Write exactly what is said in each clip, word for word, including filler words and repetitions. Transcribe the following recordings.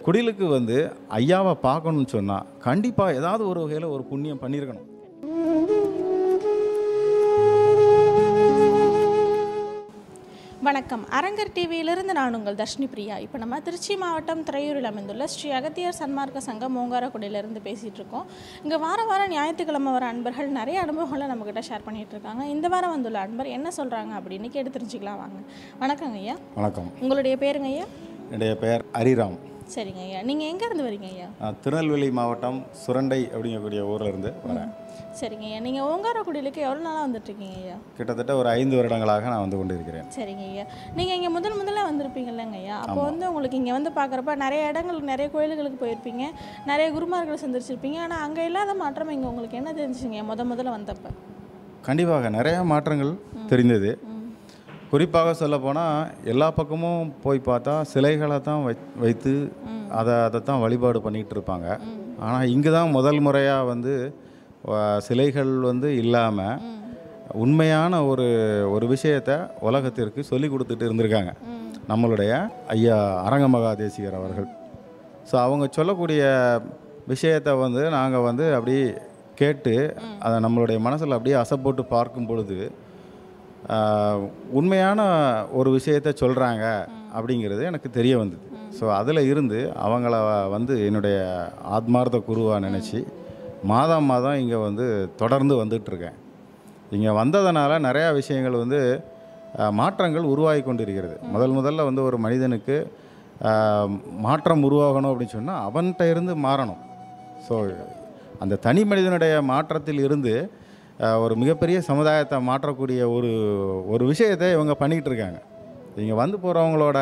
குடிலுக்கு வந்து ஐயாவை பார்க்கணும்னு சொன்னால் கண்டிப்பாக ஏதாவது ஒரு வகையில் ஒரு புண்ணியம் பண்ணியிருக்கணும். வணக்கம். அரங்கர் டிவியிலிருந்து நான் உங்கள் தர்ஷினி பிரியா. இப்போ நம்ம திருச்சி மாவட்டம் துறையூரில் அமைந்துள்ள ஸ்ரீ அகத்தியார் சன்மார்க்க சங்கம் ஓங்காரக்குடியிலேருந்து பேசிகிட்டு இருக்கோம். இங்கே வார வாரம் ஞாயிற்றுக்கிழமை வர அன்பர்கள் நிறைய அனுபவங்களை நம்மக்கிட்ட ஷேர் பண்ணிகிட்டு இருக்காங்க. இந்த வாரம் வந்துள்ள அன்பர் என்ன சொல்கிறாங்க அப்படின்னு கேட்டு தெரிஞ்சுக்கலாம் வாங்க. வணக்கங்க ஐயா. வணக்கம். உங்களுடைய பேருங்க ஐயா? என்னுடைய பெயர் ஹரிராம். சரிங்க ஐயா. நீங்கள் எங்கேருந்து வரீங்க ஐயா? திருநெல்வேலி மாவட்டம் சுரண்டை அப்படிங்கக்கூடிய ஊரில் இருந்து வரேன். சரிங்க ஐயா. நீங்கள் ஓங்காரக்குடிலுக்கு எவ்வளோ நாளாக வந்துட்டுருக்கீங்க ஐயா? கிட்டத்தட்ட ஒரு ஐந்து வருடங்களாக நான் வந்து கொண்டு இருக்கிறேன். சரிங்க ஐயா. நீங்கள் இங்கே முதல் முதல்ல வந்திருப்பீங்கல்லங்க ஐயா, அப்போ வந்து உங்களுக்கு இங்கே வந்து பார்க்குறப்ப நிறைய இடங்களுக்கு நிறைய கோயில்களுக்கு போயிருப்பீங்க, நிறைய குருமார்களை சந்திச்சிருப்பீங்க. ஆனால் அங்கே இல்லாத மாற்றம் இங்கே உங்களுக்கு என்ன தெரிஞ்சுங்க முத முதல்ல வந்தப்போ? கண்டிப்பாக நிறைய மாற்றங்கள் தெரிந்தது. குறிப்பாக சொல்லப்போனால் எல்லா பக்கமும் போய் பார்த்தா சிலைகளை தான் வை வைத்து அதை அதை தான் வழிபாடு பண்ணிகிட்டு இருப்பாங்க. ஆனால் இங்கே தான் முதல் முறையாக வந்து சிலைகள் வந்து இல்லாமல் உண்மையான ஒரு ஒரு விஷயத்தை உலகத்திற்கு சொல்லி கொடுத்துட்டு இருந்திருக்காங்க நம்மளுடைய ஐயா அரங்க மகா தேசிகர் அவர்கள். ஸோ அவங்க சொல்லக்கூடிய விஷயத்தை வந்து நாங்கள் வந்து அப்படி கேட்டு அதை நம்மளுடைய மனசில் அப்படியே அசை போட்டு பார்க்கும் பொழுது உண்மையான ஒரு விஷயத்தை சொல்கிறாங்க அப்படிங்கிறது எனக்கு தெரிய வந்தது. ஸோ அதில் இருந்து அவங்கள வந்து என்னுடைய ஆத்மார்த்த குருவாக நினச்சி மாதம் மாதம் இங்கே வந்து தொடர்ந்து வந்துட்டுருக்கேன். இங்கே வந்ததுனால நிறையா விஷயங்கள் வந்து மாற்றங்கள் உருவாகி கொண்டிருக்கிறது. முதல் முதல்ல வந்து ஒரு மனிதனுக்கு மாற்றம் உருவாகணும் அப்படின்னு சொன்னால் அவன்கிட்ட இருந்து மாறணும். ஸோ அந்த தனி மனிதனுடைய மாற்றத்தில் இருந்து ஒரு மிகப்பெரிய சமுதாயத்தை மாற்றக்கூடிய ஒரு ஒரு விஷயத்தை இவங்க பண்ணிக்கிட்டு இருக்காங்க. இங்கே வந்து போகிறவங்களோட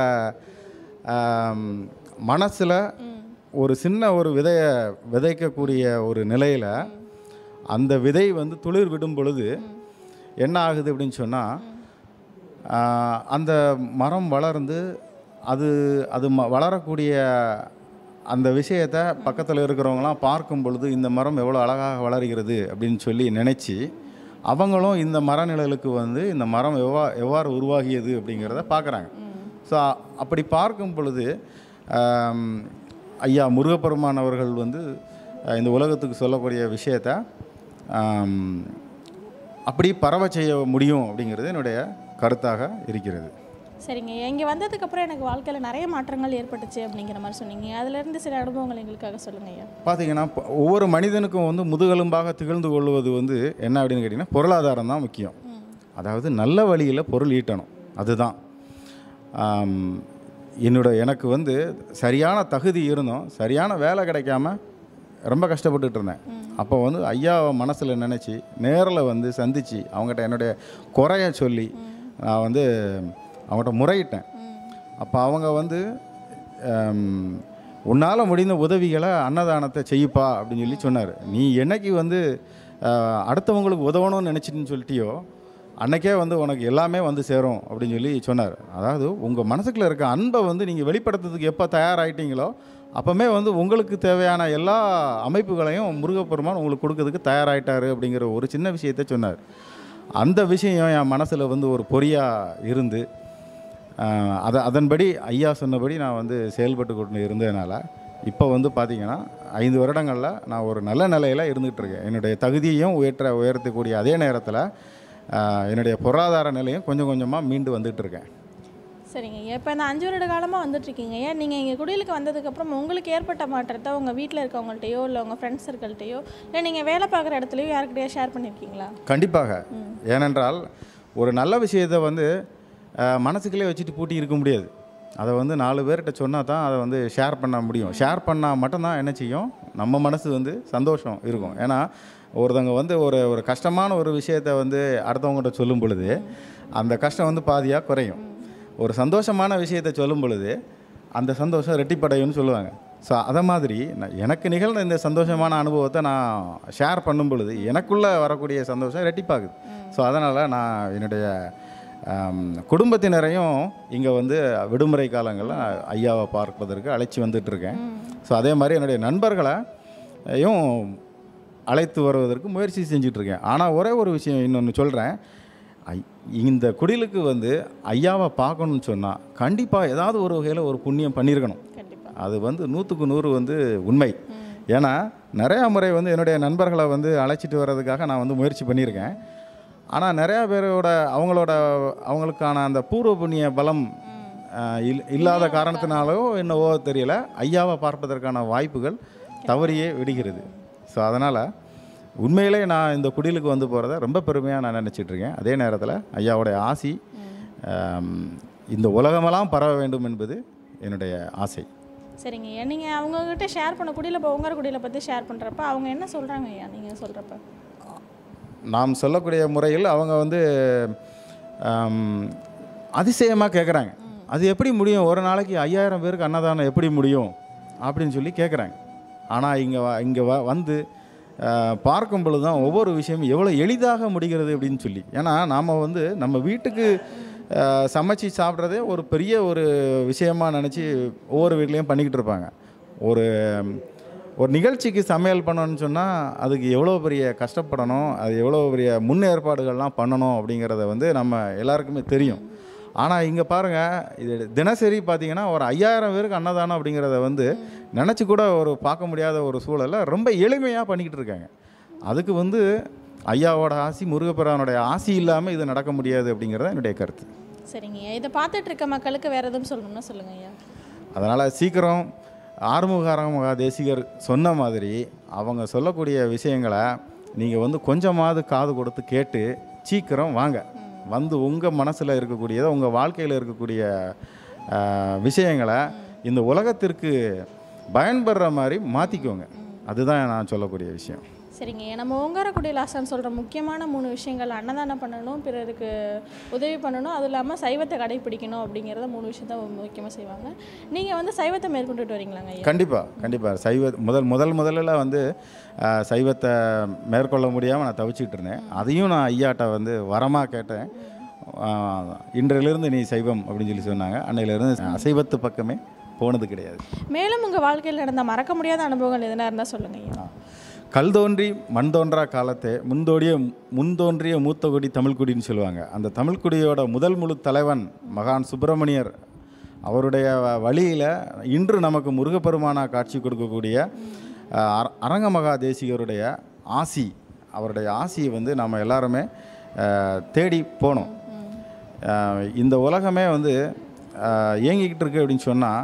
மனசில் ஒரு சின்ன ஒரு விதையை விதைக்கக்கூடிய ஒரு நிலையில் அந்த விதை வந்து துளிர் விடும் பொழுது என்ன ஆகுது அப்படின்னு சொன்னால் அந்த மரம் வளர்ந்து அது அது ம வளரக்கூடிய அந்த விஷயத்தை பக்கத்தில் இருக்கிறவங்களாம் பார்க்கும் பொழுது இந்த மரம் எவ்வளோ அழகாக வளர்கிறது அப்படின்னு சொல்லி நினச்சி அவங்களும் இந்த மரநிழலுக்கு வந்து இந்த மரம் எவ்வா எவ்வாறு உருவாகியது அப்படிங்கிறத பார்க்குறாங்க. ஸோ அப்படி பார்க்கும் பொழுது ஐயா முருகப்பெருமான் அவர்கள் வந்து இந்த உலகத்துக்கு சொல்லக்கூடிய விஷயத்தை அப்படி பரவ செய்ய முடியும் அப்படிங்கிறது என்னுடைய கருத்தாக இருக்கிறது. சரிங்க. இங்கே வந்ததுக்கப்புறம் எனக்கு வாழ்க்கையில் நிறைய மாற்றங்கள் ஏற்பட்டுச்சு அப்படிங்கிற மாதிரி சொன்னீங்க. அதிலேருந்து சில அனுபவங்கள் எங்களுக்காக சொல்லுங்கள் ஐயா. பார்த்தீங்கன்னா ஒவ்வொரு மனிதனுக்கும் வந்து முதுகெலும்பாக திகழ்ந்து கொள்வது வந்து என்ன அப்படின்னு கேட்டிங்கன்னா பொருளாதாரம் தான் முக்கியம். அதாவது நல்ல வழியில் பொருள் ஈட்டணும். அதுதான் என்னோட எனக்கு வந்து சரியான தகுதி இருந்தும் சரியான வேலை கிடைக்காம ரொம்ப கஷ்டப்பட்டுட்டு இருந்தேன். அப்போ வந்து ஐயாவை மனசில் நினச்சி நேரில் வந்து சந்தித்து அவங்ககிட்ட என்னுடைய குறைய சொல்லி நான் வந்து அவங்கள்ட்ட முறையிட்டேன். அப்போ அவங்க வந்து உன்னால் முடிந்த உதவிகளை அன்னதானத்தை செய்யப்பா அப்படின்னு சொல்லி சொன்னார். நீ என்னைக்கு வந்து அடுத்தவங்களுக்கு உதவணும்னு நினச்சின்னு சொல்லிட்டியோ அன்றைக்கே வந்து உனக்கு எல்லாமே வந்து சேரும் அப்படின்னு சொல்லி சொன்னார். அதாவது உங்கள் மனசுக்குள்ளே இருக்க அன்பை வந்து நீங்கள் வெளிப்படுத்துறதுக்கு எப்போ தயாராகிட்டீங்களோ அப்போமே வந்து உங்களுக்கு தேவையான எல்லா அமைப்புகளையும் முருகப்பெருமான் உங்களுக்கு கொடுக்கறதுக்கு தயாராகிட்டார் அப்படிங்கிற ஒரு சின்ன விஷயத்தை சொன்னார். அந்த விஷயம் என் மனசில் வந்து ஒரு பொறியாக இருந்து அதை அதன்படி ஐயா சொன்னபடி நான் வந்து செயல்பட்டு கொண்டு இருந்ததுனால இப்போ வந்து பார்த்திங்கன்னா ஐந்து வருடங்களில் நான் ஒரு நல்ல நிலையில் இருந்துகிட்ருக்கேன். என்னுடைய தகுதியையும் உயர்த்த உயர்த்தக்கூடிய அதே நேரத்தில் என்னுடைய பொருளாதார நிலையும் கொஞ்சம் கொஞ்சமாக மீண்டு வந்துட்டுருக்கேன். சரிங்க. இப்போ இந்த அஞ்சு வருட காலமாக வந்துட்டுருக்கீங்க. ஏன் நீங்கள் இங்கே குடிலுக்கு வந்ததுக்கப்புறம் உங்களுக்கு ஏற்பட்ட மாற்றத்தை உங்கள் வீட்டில் இருக்கவங்கள்ட்டையோ இல்லை உங்கள் ஃப்ரெண்ட்ஸ் சர்க்கிள்கிட்டையோ இல்லை நீங்கள் வேலை பார்க்குற இடத்துலையோ யாருக்கிட்டையோ ஷேர் பண்ணியிருக்கீங்களா? கண்டிப்பாக. ஏனென்றால் ஒரு நல்ல விஷயத்தை வந்து மனசுக்குள்ளே வச்சுட்டு பூட்டி இருக்க முடியாது. அதை வந்து நாலு பேர்கிட்ட சொன்னால் தான் அதை வந்து ஷேர் பண்ண முடியும். ஷேர் பண்ணால் மட்டும்தான் என்ன செய்யும், நம்ம மனசு வந்து சந்தோஷம் இருக்கும். ஏன்னா ஒருத்தவங்க வந்து ஒரு ஒரு கஷ்டமான ஒரு விஷயத்தை வந்து அடுத்தவங்ககிட்ட சொல்லும் பொழுது அந்த கஷ்டம் வந்து பாதியாக குறையும். ஒரு சந்தோஷமான விஷயத்தை சொல்லும் பொழுது அந்த சந்தோஷம் ரெட்டிப்படையும்னு சொல்லுவாங்க. ஸோ அதை மாதிரி நான் எனக்கு நிகழ்ந்த இந்த சந்தோஷமான அனுபவத்தை நான் ஷேர் பண்ணும் பொழுது எனக்குள்ளே வரக்கூடிய சந்தோஷம் ரெட்டிப்பாகுது. ஸோ அதனால் நான் என்னுடைய குடும்பத்தினரையும் இங்கே வந்து விடுமுறை காலங்களில் ஐயாவை பார்ப்பதற்கு அழைச்சி வந்துட்டுருக்கேன். ஸோ அதே மாதிரி என்னுடைய நண்பர்களையும் அழைத்து வருவதற்கு முயற்சி செஞ்சிட்ருக்கேன். ஆனால் ஒரே ஒரு விஷயம் இன்னொன்று சொல்கிறேன். ஐ இந்த குடிலுக்கு வந்து ஐயாவை பார்க்கணுன்னு சொன்னால் கண்டிப்பாக ஏதாவது ஒரு வகையில் ஒரு புண்ணியம் பண்ணியிருக்கணும். அது வந்து நூற்றுக்கு நூறு வந்து உண்மை. ஏன்னா நிறையா முறை வந்து என்னுடைய நண்பர்களை வந்து அழைச்சிட்டு வர்றதுக்காக நான் வந்து முயற்சி பண்ணியிருக்கேன். ஆனால் நிறையா பேரோட அவங்களோட அவங்களுக்கான அந்த பூர்வ புண்ணிய பலம் இல் இல்லாத காரணத்தினாலோ என்னவோ தெரியல, ஐயாவை பார்ப்பதற்கான வாய்ப்புகள் தவறியே விடுகிறது. ஸோ அதனால் உண்மையிலே நான் இந்த குடிலுக்கு வந்து போகிறத ரொம்ப பெருமையாக நான் நினச்சிட்ருக்கேன். அதே நேரத்தில் ஐயாவுடைய ஆசி இந்த உலகமெல்லாம் பரவ வேண்டும் என்பது என்னுடைய ஆசை. சரிங்க ஐயா, நீங்கள் அவங்கக்கிட்ட ஷேர் பண்ண குடியில் இப்போ ஓங்காரக்குடியில் பற்றி ஷேர் பண்ணுறப்ப அவங்க என்ன சொல்கிறாங்க ஐயா நீங்கள் சொல்கிறப்ப? நாம் சொல்லக்கூடிய முறையில் அவங்க வந்து அதிசயமாக கேட்குறாங்க, அது எப்படி முடியும், ஒரு நாளைக்கு ஐயாயிரம் பேருக்கு அன்னதானம் எப்படி முடியும் அப்படின்னு சொல்லி கேட்குறாங்க. ஆனால் இங்கே இங்கே வ வந்து பார்க்கும் பொழுது தான் ஒவ்வொரு விஷயமும் எவ்வளோ எளிதாக முடிகிறது அப்படின்னு சொல்லி. ஏன்னா நாம் வந்து நம்ம வீட்டுக்கு சமைச்சு சாப்பிட்றதே ஒரு பெரிய ஒரு விஷயமாக நினச்சி ஒவ்வொரு வீட்லேயும் பண்ணிக்கிட்டு இருப்பாங்க. ஒரு ஒரு நிகழ்ச்சிக்கு சமையல் பண்ணணும்னு சொன்னால் அதுக்கு எவ்வளோ பெரிய கஷ்டப்படணும், அது எவ்வளோ பெரிய முன்னேற்பாடுகள்லாம் பண்ணணும் அப்படிங்கிறத வந்து நம்ம எல்லாருக்குமே தெரியும். ஆனால் இங்கே பாருங்கள், இது தினசரி பார்த்திங்கன்னா ஒரு ஐயாயிரம் பேருக்கு அன்னதானம் அப்படிங்கிறத வந்து நினச்சி கூட ஒரு பார்க்க முடியாத ஒரு சூழலை ரொம்ப எளிமையாக பண்ணிக்கிட்டு இருக்காங்க. அதுக்கு வந்து ஐயாவோட ஆசி, முருகப்பெருமானுடைய ஆசி இல்லாமல் இது நடக்க முடியாது அப்படிங்கிறத என்னுடைய கருத்து. சரிங்க ஐயா, இதை பார்த்துட்டு இருக்க மக்களுக்கு வேறு எதுவும் சொல்லணும்னா சொல்லுங்கள் ஐயா. அதனால் சீக்கிரம் ஆறுமுக அரங்க தேசிகர் சொன்ன மாதிரி அவங்க சொல்லக்கூடிய விஷயங்களை நீங்கள் வந்து கொஞ்சமாவது காது கொடுத்து கேட்டு சீக்கிரம் வாங்க. வந்து உங்கள் மனசில் இருக்கக்கூடியதை, உங்கள் வாழ்க்கையில் இருக்கக்கூடிய விஷயங்களை இந்த உலகத்திற்கு பயன்படுற மாதிரி மாற்றிக்கோங்க. அதுதான் நான் சொல்லக்கூடிய விஷயம். சரிங்க, நம்ம ஓங்காரக்குடியில் ஆசான் சொல்கிற முக்கியமான மூணு விஷயங்கள், அன்னதானம் பண்ணணும், பிறருக்கு உதவி பண்ணணும், அதுவும் இல்லாமல் சைவத்தை கடைப்பிடிக்கணும் அப்படிங்கிறத மூணு விஷயத்த முக்கியமாக செய்வாங்க. நீங்கள் வந்து சைவத்தை மேற்கொண்டுட்டு வரீங்களாங்க ஐயா? கண்டிப்பாக கண்டிப்பாக. சைவ முதல் முதல் முதலில் வந்து சைவத்தை மேற்கொள்ள முடியாமல் நான் தவிச்சிக்கிட்டு இருந்தேன். அதையும் நான் ஐயாட்ட வந்து வரமாக கேட்டேன். இன்றிலிருந்து நீ சைவம் அப்படின்னு சொல்லி சொன்னாங்க. அன்னையிலேருந்து அசைவத்து பக்கமே போனது கிடையாது. மேலும் உங்கள் வாழ்க்கையில் நடந்த மறக்க முடியாத அனுபவங்கள் எதுனா இருந்தால் சொல்லுங்கள் ஐயா. கல் தோன்றி மண் தோன்றா காலத்தை முன்தோடிய முன்தோன்றிய மூத்தகுடி தமிழ்குடின்னு சொல்லுவாங்க. அந்த தமிழ்குடியோட முதல் முழு தலைவன் மகான் சுப்பிரமணியர் அவருடைய வழியில் இன்று நமக்கு முருகப்பெருமானா காட்சி கொடுக்கக்கூடிய அரங்க மகா தேசிகருடைய ஆசி, அவருடைய ஆசியை வந்து நம்ம எல்லாருமே தேடி போனோம். இந்த உலகமே வந்து இயங்கிக்கிட்டு இருக்கு அப்படின்னு சொன்னால்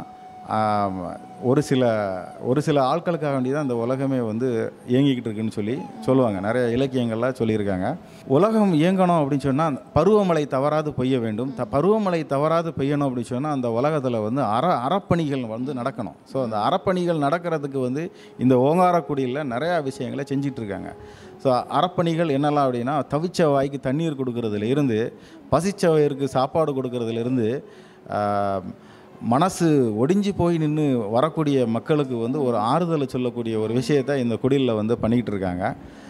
ஒரு சில ஒரு சில ஆட்களுக்காக வேண்டி தான் இந்த உலகமே வந்து இயங்கிக்கிட்டு இருக்குன்னு சொல்லி சொல்லுவாங்க. நிறைய இலக்கியங்கள்லாம் சொல்லியிருக்காங்க. உலகம் இயங்கணும் அப்படின்னு சொன்னால் பருவமழை தவறாது பெய்ய வேண்டும். த பருவமழை தவறாது பெய்யணும் அப்படின்னு சொன்னால் அந்த உலகத்தில் வந்து அற அறப்பணிகள் வந்து நடக்கணும். ஸோ அந்த அறப்பணிகள் நடக்கிறதுக்கு வந்து இந்த ஓங்காரக்குடியில் நிறையா விஷயங்களை செஞ்சிட்ருக்காங்க. ஸோ அறப்பணிகள் என்னெல்லாம் அப்படின்னா, தவிச்ச வாய்க்கு தண்ணீர் கொடுக்கறதுல இருந்து, பசிச்ச வயிறுக்கு சாப்பாடு கொடுக்கறதுலேருந்து, மனசு ஒடிஞ்சு போய் நின்று வரக்கூடிய மக்களுக்கு வந்து ஒரு ஆறுதலை சொல்லக்கூடிய ஒரு விஷயத்தை இந்த குடிலில் வந்து பண்ணிக்கிட்டு இருக்காங்க.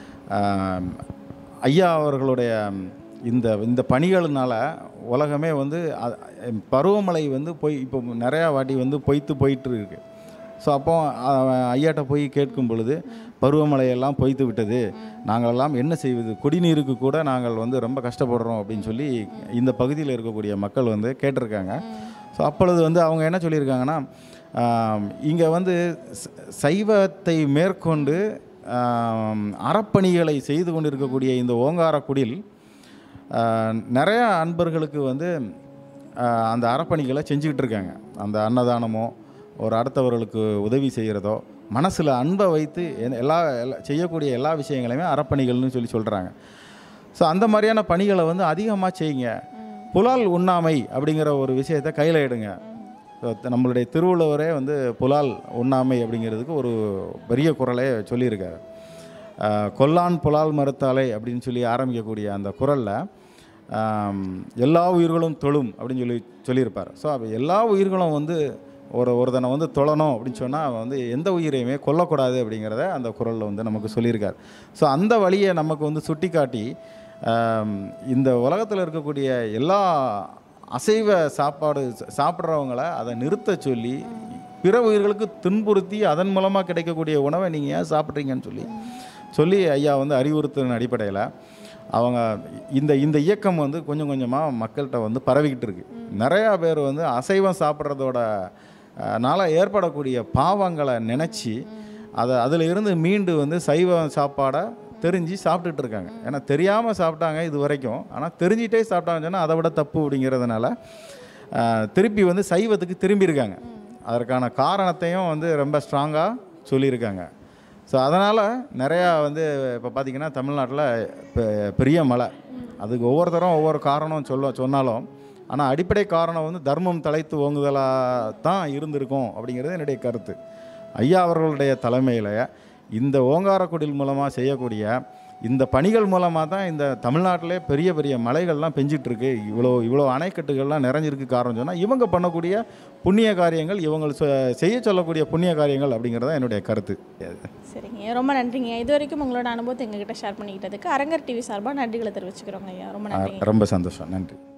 ஐயா அவர்களுடைய இந்த இந்த பணிகளினால உலகமே வந்து பருவமழை வந்து போய் இப்போ நிறையா வாட்டி வந்து பொய்த்து போயிட்டு இருக்கு. ஸோ அப்போ ஐயாட்ட போய் கேட்கும் பொழுது, பருவமழையெல்லாம் பொய்த்து விட்டது, நாங்களெல்லாம் என்ன செய்வது, குடிநீருக்கு கூட நாங்கள் வந்து ரொம்ப கஷ்டப்படுறோம் அப்படின்னு சொல்லி இந்த பகுதியில் இருக்கக்கூடிய மக்கள் வந்து கேட்டிருக்காங்க. ஸோ அப்பொழுது வந்து அவங்க என்ன சொல்லியிருக்காங்கன்னா, இங்கே வந்து சைவத்தை மேற்கொண்டு அறப்பணிகளை செய்து கொண்டு இருக்கக்கூடிய இந்த ஓங்காரக்குடில் நிறையா அன்பர்களுக்கு வந்து அந்த அறப்பணிகளை செஞ்சுக்கிட்டு இருக்காங்க. அந்த அன்னதானமோ ஒரு அடுத்தவர்களுக்கு உதவி செய்கிறதோ, மனசில் அன்பை வைத்து எல்லா செய்யக்கூடிய எல்லா விஷயங்களையுமே அறப்பணிகள்னு சொல்லி சொல்கிறாங்க. ஸோ அந்த மாதிரியான பணிகளை வந்து அதிகமாக செய்யுங்க. புலால் உண்ணாமை அப்படிங்கிற ஒரு விஷயத்தை கையில் எடுங்க. நம்மளுடைய திருவள்ளுவரே வந்து புலால் உண்ணாமை அப்படிங்கிறதுக்கு ஒரு பெரிய குறளை சொல்லியிருக்காரு. கொல்லான் புலால் மறுத்தாலை அப்படின்னு சொல்லி ஆரம்பிக்கக்கூடிய அந்த குறளில் எல்லா உயிர்களும் தொழும் அப்படின்னு சொல்லி சொல்லியிருப்பார். ஸோ அப்போ எல்லா உயிர்களும் வந்து ஒரு ஒருத்தனை வந்து தொழணும் அப்படின்னு சொன்னால் வந்து எந்த உயிரையுமே கொல்லக்கூடாது அப்படிங்கிறத அந்த குறளில் வந்து நமக்கு சொல்லியிருக்கார். ஸோ அந்த வழியை நமக்கு வந்து சுட்டி காட்டி இந்த உலகத்தில் இருக்கக்கூடிய எல்லா அசைவ சாப்பாடு சாப்பிட்றவங்கள அதை நிறுத்த சொல்லி, பிற உயிர்களுக்கு துன்புறுத்தி அதன் மூலமாக கிடைக்கக்கூடிய உணவை நீங்கள் ஏன் சாப்பிட்றீங்கன்னு சொல்லி சொல்லி ஐயா வந்து அறிவுறுத்தின அடிப்படையில் அவங்க இந்த இந்த இயக்கம் வந்து கொஞ்சம் கொஞ்சமாக மக்கள்கிட்ட வந்து பரவிக்கிட்டு இருக்குது. நிறையா பேர் வந்து அசைவம் சாப்பிட்றதோட னால ஏற்படக்கூடிய பாவங்களை நினச்சி அதை அதில் இருந்து மீண்டு வந்து சைவ சாப்பாடை தெரிஞ்சு சாப்பிட்டுட்டு இருக்காங்க. ஏன்னா தெரியாமல் சாப்பிட்டாங்க இது வரைக்கும், ஆனால் தெரிஞ்சிட்டே சாப்பிட்டாங்கன்னு சொன்னால் அதை விட தப்பு அப்படிங்கிறதுனால திருப்பி வந்து சைவத்துக்கு திரும்பியிருக்காங்க. அதற்கான காரணத்தையும் வந்து ரொம்ப ஸ்ட்ராங்காக சொல்லியிருக்காங்க. ஸோ அதனால் நிறையா வந்து இப்போ பார்த்திங்கன்னா தமிழ்நாட்டில் இப்போ பெரிய மலை, அதுக்கு ஒவ்வொருத்தரும் ஒவ்வொரு காரணம் சொல்ல சொன்னாலும் ஆனால் அடிப்படை காரணம் வந்து தர்மம் தலைத்து ஓங்குதலாக தான் இருந்திருக்கும் அப்படிங்கிறது என்னுடைய கருத்து. ஐயா அவர்களுடைய தலைமையில் இந்த ஓங்காரக்குடில் மூலமாக செய்யக்கூடிய இந்த பணிகள் மூலமாக தான் இந்த தமிழ்நாட்டிலே பெரிய பெரிய மலைகள்லாம் பெஞ்சிட்ருக்கு, இவ்வளோ இவ்வளோ அணைக்கட்டுகள்லாம் நிறைஞ்சிருக்கு. காரணம் சொன்னால் இவங்க பண்ணக்கூடிய புண்ணிய காரியங்கள், இவங்க செய்ய சொல்லக்கூடிய புண்ணிய காரியங்கள் அப்படிங்கிறது தான் என்னுடைய கருத்து. சரிங்க, ரொம்ப நன்றிங்க. இது வரைக்கும் உங்களோட அனுபவத்தை எங்ககிட்ட ஷேர் பண்ணிக்கிட்டதுக்கு அரங்கர் டிவி சார்பாக நன்றிகளை தெரிவிச்சுக்கிறோங்க ஐயா. ரொம்ப நன்றி. ரொம்ப சந்தோஷம், நன்றி.